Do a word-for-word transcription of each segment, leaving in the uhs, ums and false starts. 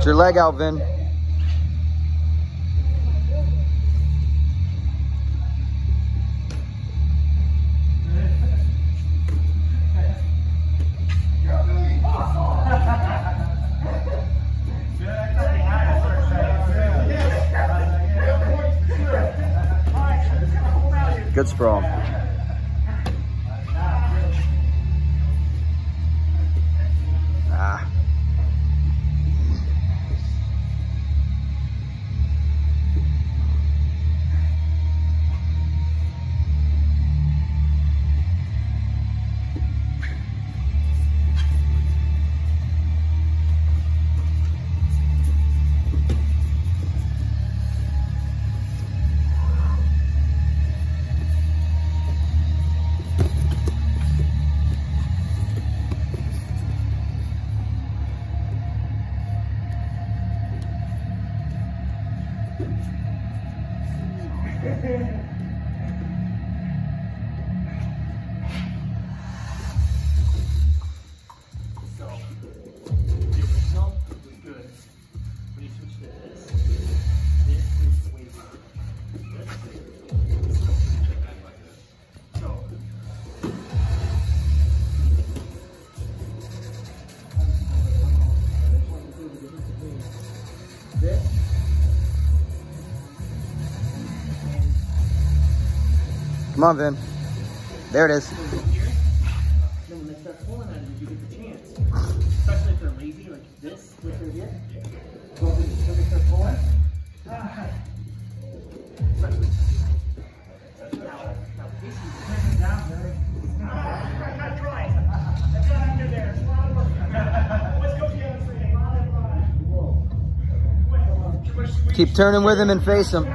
Get your leg out, Vin. Good sprawl. Ah. So, the original was good. When you switch to this, this is way better. This is so. This. Come on, Vin. There it is. Then when they start pulling at it, you get the chance. Especially if they're lazy, like this, which are here. So when they start pulling, especially now, now Casey's turning down, right? I gotta try it. I got under there. It's a lot of work. Let's go together for a lot of fun. Keep turning with him and face him.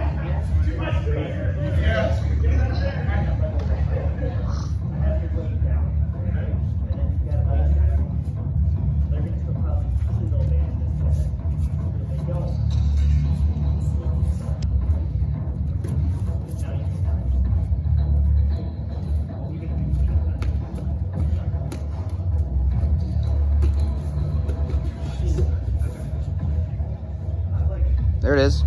There it is.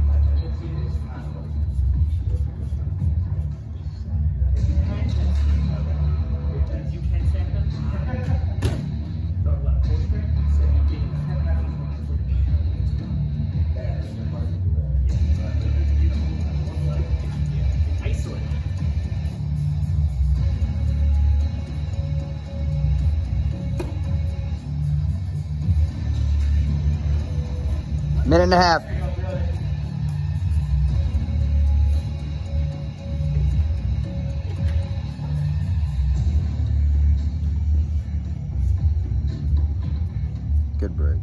Minute and a half. Good break.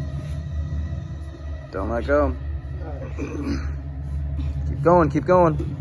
Don't let go. Keep going, keep going.